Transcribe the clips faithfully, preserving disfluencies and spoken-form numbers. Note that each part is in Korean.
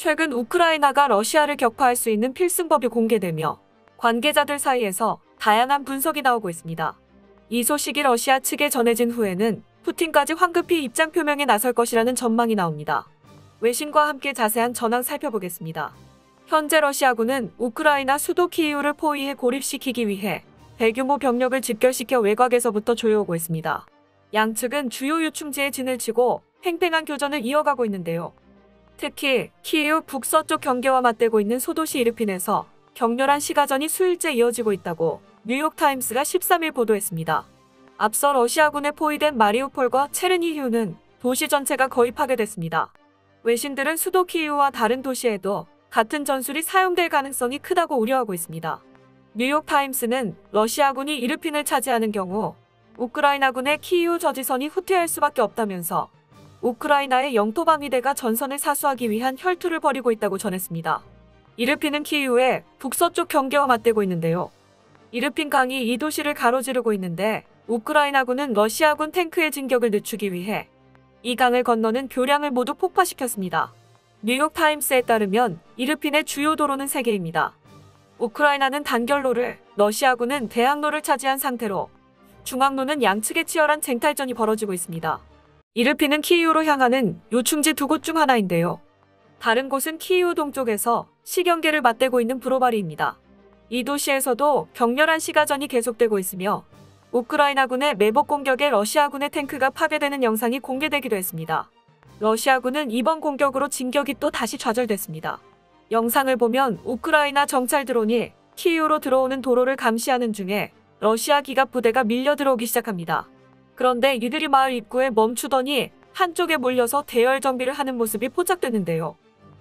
최근 우크라이나가 러시아를 격파할 수 있는 필승법이 공개되며 관계자들 사이에서 다양한 분석이 나오고 있습니다. 이 소식이 러시아 측에 전해진 후에는 푸틴까지 황급히 입장 표명에 나설 것이라는 전망이 나옵니다. 외신과 함께 자세한 전황 살펴보겠습니다. 현재 러시아군은 우크라이나 수도 키이우를 포위해 고립시키기 위해 대규모 병력을 집결시켜 외곽에서부터 조여오고 있습니다. 양측은 주요 요충지에 진을 치고 팽팽한 교전을 이어가고 있는데요. 특히 키이우 북서쪽 경계와 맞대고 있는 소도시 이르핀에서 격렬한 시가전이 수일째 이어지고 있다고 뉴욕타임스가 십삼 일 보도했습니다. 앞서 러시아군에 포위된 마리우폴과 체르니히우는 도시 전체가 거의 파괴됐습니다. 외신들은 수도 키이우와 다른 도시에도 같은 전술이 사용될 가능성이 크다고 우려하고 있습니다. 뉴욕타임스는 러시아군이 이르핀을 차지하는 경우 우크라이나군의 키이우 저지선이 후퇴할 수밖에 없다면서 우크라이나의 영토방위대가 전선을 사수하기 위한 혈투를 벌이고 있다고 전했습니다. 이르핀은 키이우의 북서쪽 경계와 맞대고 있는데요. 이르핀 강이 이 도시를 가로지르고 있는데 우크라이나군은 러시아군 탱크의 진격을 늦추기 위해 이 강을 건너는 교량을 모두 폭파시켰습니다. 뉴욕타임스에 따르면 이르핀의 주요 도로는 세 개입니다. 우크라이나는 단결로를, 러시아군은 대학로를 차지한 상태로 중앙로는 양측의 치열한 쟁탈전이 벌어지고 있습니다. 이르핀은 키이우로 향하는 요충지 두 곳 중 하나인데요. 다른 곳은 키이우 동쪽에서 시경계를 맞대고 있는 브로바리입니다. 이 도시에서도 격렬한 시가전이 계속되고 있으며 우크라이나군의 매복 공격에 러시아군의 탱크가 파괴되는 영상이 공개되기도 했습니다. 러시아군은 이번 공격으로 진격이 또 다시 좌절됐습니다. 영상을 보면 우크라이나 정찰 드론이 키이우로 들어오는 도로를 감시하는 중에 러시아 기갑 부대가 밀려 들어오기 시작합니다. 그런데 이들이 마을 입구에 멈추더니 한쪽에 몰려서 대열 정비를 하는 모습이 포착되는데요.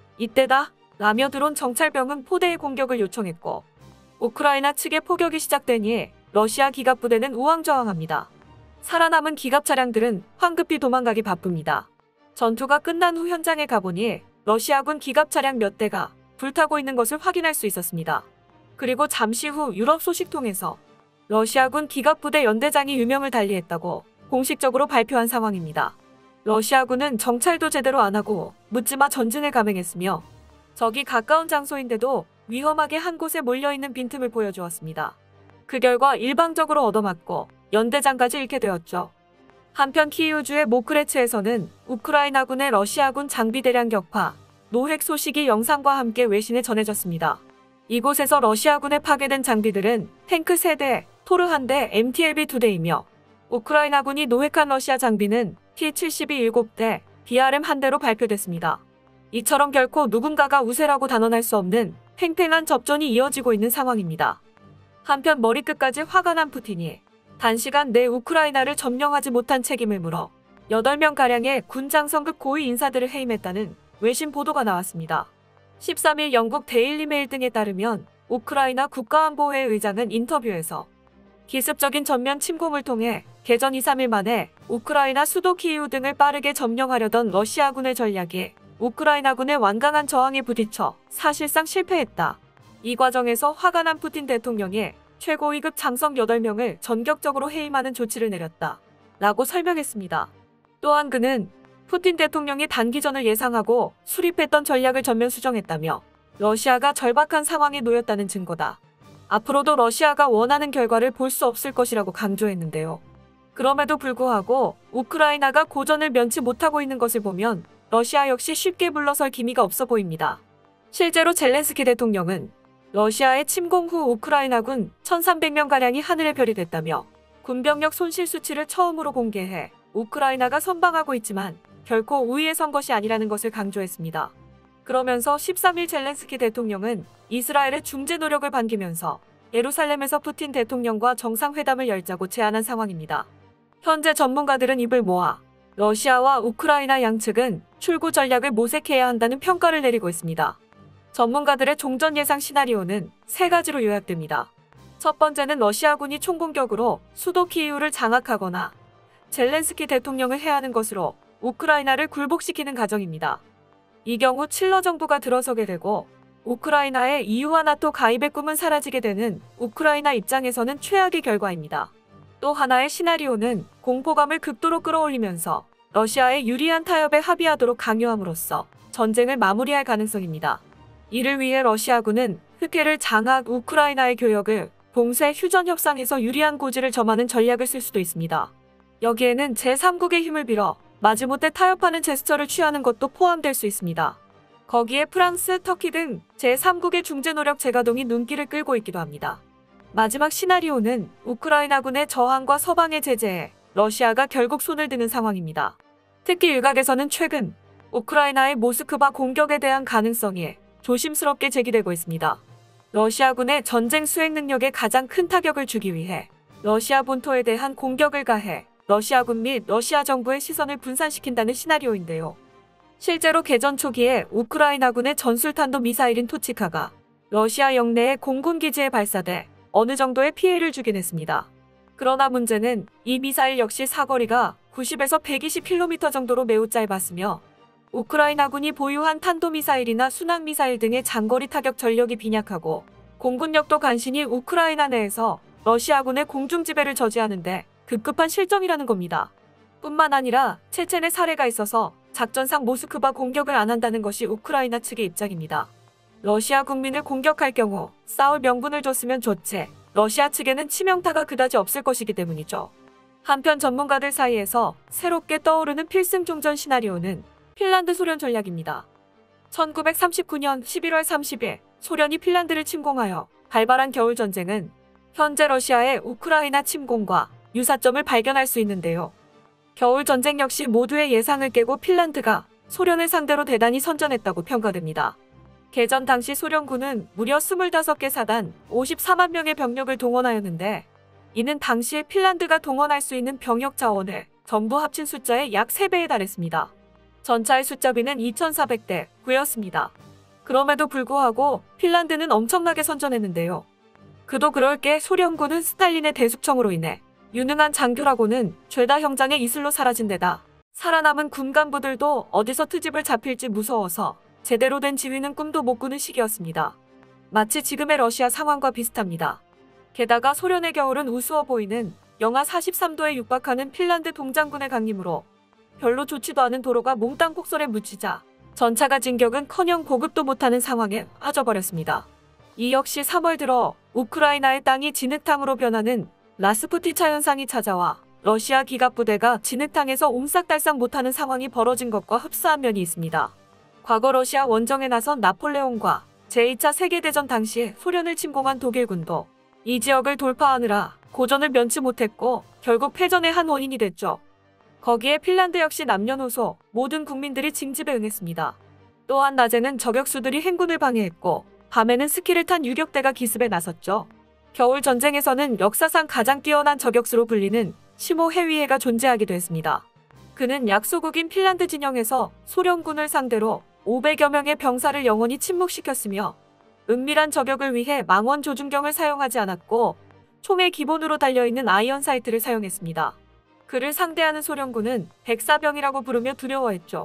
이때다 라며 드론 정찰병은 포대의 공격을 요청했고 우크라이나 측의 포격이 시작되니 러시아 기갑 부대는 우왕좌왕합니다. 살아남은 기갑 차량들은 황급히 도망가기 바쁩니다. 전투가 끝난 후 현장에 가보니 러시아군 기갑 차량 몇 대가 불타고 있는 것을 확인할 수 있었습니다. 그리고 잠시 후 유럽 소식통에서 러시아군 기갑부대 연대장이 유명을 달리했다고 공식적으로 발표한 상황입니다. 러시아군은 정찰도 제대로 안 하고 묻지마 전진을 감행했으며 적이 가까운 장소인데도 위험하게 한 곳에 몰려있는 빈틈을 보여주었습니다. 그 결과 일방적으로 얻어맞고 연대장까지 잃게 되었죠. 한편 키이우주의 모크레츠에서는 우크라이나군의 러시아군 장비 대량 격파, 노획 소식이 영상과 함께 외신에 전해졌습니다. 이곳에서 러시아군에 파괴된 장비들은 탱크 세 대, 토르 한 대, 엠티엘비 두 대이며 우크라이나군이 노획한 러시아 장비는 티 칠십이 일곱 대, 비알엠 한 대로 발표됐습니다. 이처럼 결코 누군가가 우세라고 단언할 수 없는 팽팽한 접전이 이어지고 있는 상황입니다. 한편 머리끝까지 화가 난 푸틴이 단시간 내 우크라이나를 점령하지 못한 책임을 물어 여덟 명가량의 군 장성급 고위 인사들을 해임했다는 외신 보도가 나왔습니다. 십삼 일 영국 데일리 메일 등에 따르면 우크라이나 국가안보회 의장은 인터뷰에서 기습적인 전면 침공을 통해 개전 이, 삼 일 만에 우크라이나 수도 키이우 등을 빠르게 점령하려던 러시아군의 전략이 우크라이나군의 완강한 저항에 부딪혀 사실상 실패했다. 이 과정에서 화가 난 푸틴 대통령이 최고위급 장성 여덟 명을 전격적으로 해임하는 조치를 내렸다. 라고 설명했습니다. 또한 그는 푸틴 대통령이 단기전을 예상하고 수립했던 전략을 전면 수정했다며 러시아가 절박한 상황에 놓였다는 증거다. 앞으로도 러시아가 원하는 결과를 볼 수 없을 것이라고 강조했는데요. 그럼에도 불구하고 우크라이나가 고전을 면치 못하고 있는 것을 보면 러시아 역시 쉽게 물러설 기미가 없어 보입니다. 실제로 젤렌스키 대통령은 러시아의 침공 후 우크라이나군 천삼백 명가량이 하늘의 별이 됐다며 군병력 손실 수치를 처음으로 공개해 우크라이나가 선방하고 있지만 결코 우위에 선 것이 아니라는 것을 강조했습니다. 그러면서 십삼 일 젤렌스키 대통령은 이스라엘의 중재 노력을 반기면서 예루살렘에서 푸틴 대통령과 정상회담을 열자고 제안한 상황입니다. 현재 전문가들은 입을 모아 러시아와 우크라이나 양측은 출구 전략을 모색해야 한다는 평가를 내리고 있습니다. 전문가들의 종전 예상 시나리오는 세 가지로 요약됩니다. 첫 번째는 러시아군이 총공격으로 수도 키이우를 장악하거나 젤렌스키 대통령을 해하는 것으로 우크라이나를 굴복시키는 가정입니다. 이 경우 칠러 정부가 들어서게 되고 우크라이나의 이유와 나토 가입의 꿈은 사라지게 되는 우크라이나 입장에서는 최악의 결과입니다. 또 하나의 시나리오는 공포감을 극도로 끌어올리면서 러시아에 유리한 타협에 합의하도록 강요함으로써 전쟁을 마무리할 가능성입니다. 이를 위해 러시아군은 흑해를 장악, 우크라이나의 교역을 봉쇄, 휴전 협상에서 유리한 고지를 점하는 전략을 쓸 수도 있습니다. 여기에는 제삼국의 힘을 빌어 마지못해 타협하는 제스처를 취하는 것도 포함될 수 있습니다. 거기에 프랑스, 터키 등 제삼국의 중재 노력 재가동이 눈길을 끌고 있기도 합니다. 마지막 시나리오는 우크라이나군의 저항과 서방의 제재에 러시아가 결국 손을 드는 상황입니다. 특히 일각에서는 최근 우크라이나의 모스크바 공격에 대한 가능성이 조심스럽게 제기되고 있습니다. 러시아군의 전쟁 수행 능력에 가장 큰 타격을 주기 위해 러시아 본토에 대한 공격을 가해 러시아군 및 러시아 정부의 시선을 분산시킨다는 시나리오인데요. 실제로 개전 초기에 우크라이나군의 전술탄도 미사일인 토치카가 러시아 영내의 공군기지에 발사돼 어느 정도의 피해를 주긴 했습니다. 그러나 문제는 이 미사일 역시 사거리가 구십에서 백이십 킬로미터 정도로 매우 짧았으며 우크라이나군이 보유한 탄도미사일이나 순항미사일 등의 장거리 타격 전력이 빈약하고 공군력도 간신히 우크라이나 내에서 러시아군의 공중지배를 저지하는데 급급한 실정이라는 겁니다. 뿐만 아니라 체첸의 사례가 있어서 작전상 모스크바 공격을 안 한다는 것이 우크라이나 측의 입장입니다. 러시아 국민을 공격할 경우 싸울 명분을 줬으면 좋지 러시아 측에는 치명타가 그다지 없을 것이기 때문이죠. 한편 전문가들 사이에서 새롭게 떠오르는 필승 종전 시나리오는 핀란드 소련 전략입니다. 천구백삼십구 년 십일월 삼십일 소련이 핀란드를 침공하여 발발한 겨울전쟁은 현재 러시아의 우크라이나 침공과 유사점을 발견할 수 있는데요. 겨울전쟁 역시 모두의 예상을 깨고 핀란드가 소련을 상대로 대단히 선전했다고 평가됩니다. 개전 당시 소련군은 무려 스물다섯 개 사단 오십사만 명의 병력을 동원하였는데 이는 당시에 핀란드가 동원할 수 있는 병력 자원을 전부 합친 숫자의 약 세 배에 달했습니다. 전차의 숫자비는 이천사백 대 구였습니다. 그럼에도 불구하고 핀란드는 엄청나게 선전했는데요. 그도 그럴 게 소련군은 스탈린의 대숙청으로 인해 유능한 장교라고는 죄다 형장의 이슬로 사라진 데다 살아남은 군간부들도 어디서 트집을 잡힐지 무서워서 제대로 된 지휘는 꿈도 못 꾸는 시기였습니다. 마치 지금의 러시아 상황과 비슷합니다. 게다가 소련의 겨울은 우스워 보이는 영하 사십삼 도에 육박하는 핀란드 동장군의 강림으로 별로 좋지도 않은 도로가 몽땅 폭설에 묻히자 전차가 진격은커녕 보급도 못하는 상황에 빠져버렸습니다. 이 역시 삼월 들어 우크라이나의 땅이 진흙탕으로 변하는 라스푸티차 현상이 찾아와 러시아 기갑부대가 진흙탕에서 옴싹달싹 못하는 상황이 벌어진 것과 흡사한 면이 있습니다. 과거 러시아 원정에 나선 나폴레옹과 제이 차 세계대전 당시에 소련을 침공한 독일군도 이 지역을 돌파하느라 고전을 면치 못했고 결국 패전의 한 원인이 됐죠. 거기에 핀란드 역시 남녀노소 모든 국민들이 징집에 응했습니다. 또한 낮에는 저격수들이 행군을 방해했고 밤에는 스키를 탄 유격대가 기습에 나섰죠. 겨울 전쟁에서는 역사상 가장 뛰어난 저격수로 불리는 시모 해위해가 존재하기도 했습니다. 그는 약소국인 핀란드 진영에서 소련군을 상대로 오백여 명의 병사를 영원히 침묵시켰으며 은밀한 저격을 위해 망원 조준경을 사용하지 않았고 총의 기본으로 달려있는 아이언 사이트를 사용했습니다. 그를 상대하는 소련군은 백사병이라고 부르며 두려워했죠.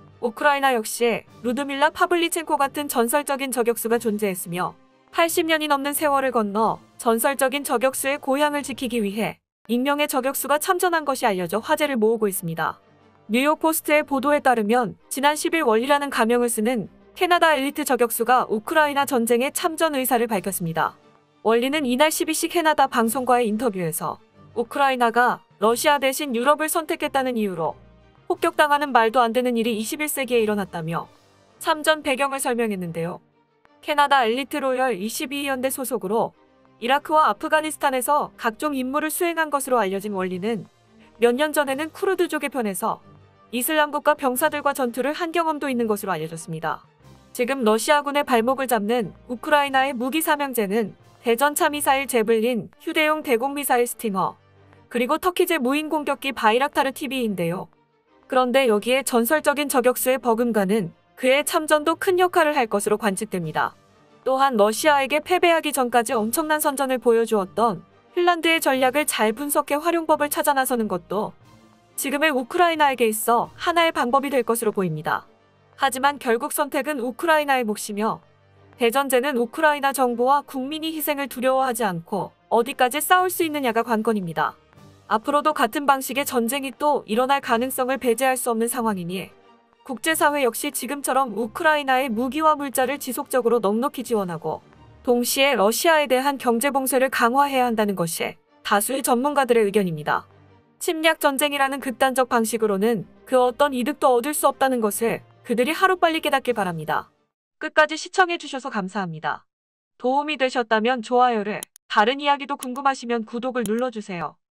우크라이나 역시 루드밀라 파블리첸코 같은 전설적인 저격수가 존재했으며 팔십 년이 넘는 세월을 건너 전설적인 저격수의 고향을 지키기 위해 익명의 저격수가 참전한 것이 알려져 화제를 모으고 있습니다. 뉴욕 포스트의 보도에 따르면 지난 십일 월이라는 가명을 쓰는 캐나다 엘리트 저격수가 우크라이나 전쟁에 참전 의사를 밝혔습니다. 월리는 이날 씨비씨 캐나다 방송과의 인터뷰에서 우크라이나가 러시아 대신 유럽을 선택했다는 이유로 폭격당하는 말도 안 되는 일이 이십일 세기에 일어났다며 참전 배경을 설명했는데요. 캐나다 엘리트 로열 이십이 연대 소속으로 이라크와 아프가니스탄에서 각종 임무를 수행한 것으로 알려진 월리는 몇 년 전에는 쿠르드족의 편에서 이슬람국가 병사들과 전투를 한 경험도 있는 것으로 알려졌습니다. 지금 러시아군의 발목을 잡는 우크라이나의 무기 사명제는 대전차 미사일 제블린, 휴대용 대공 미사일 스팅어, 그리고 터키제 무인 공격기 바이락타르 티비인데요. 그런데 여기에 전설적인 저격수의 버금가는 그의 참전도 큰 역할을 할 것으로 관측됩니다. 또한 러시아에게 패배하기 전까지 엄청난 선전을 보여주었던 핀란드의 전략을 잘 분석해 활용법을 찾아 나서는 것도 지금의 우크라이나에게 있어 하나의 방법이 될 것으로 보입니다. 하지만 결국 선택은 우크라이나의 몫이며 대전제는 우크라이나 정부와 국민이 희생을 두려워하지 않고 어디까지 싸울 수 있느냐가 관건입니다. 앞으로도 같은 방식의 전쟁이 또 일어날 가능성을 배제할 수 없는 상황이니 국제사회 역시 지금처럼 우크라이나의 무기와 물자를 지속적으로 넉넉히 지원하고 동시에 러시아에 대한 경제 봉쇄를 강화해야 한다는 것이 다수의 전문가들의 의견입니다. 침략 전쟁이라는 극단적 방식으로는 그 어떤 이득도 얻을 수 없다는 것을 그들이 하루빨리 깨닫길 바랍니다. 끝까지 시청해주셔서 감사합니다. 도움이 되셨다면 좋아요를, 다른 이야기도 궁금하시면 구독을 눌러주세요.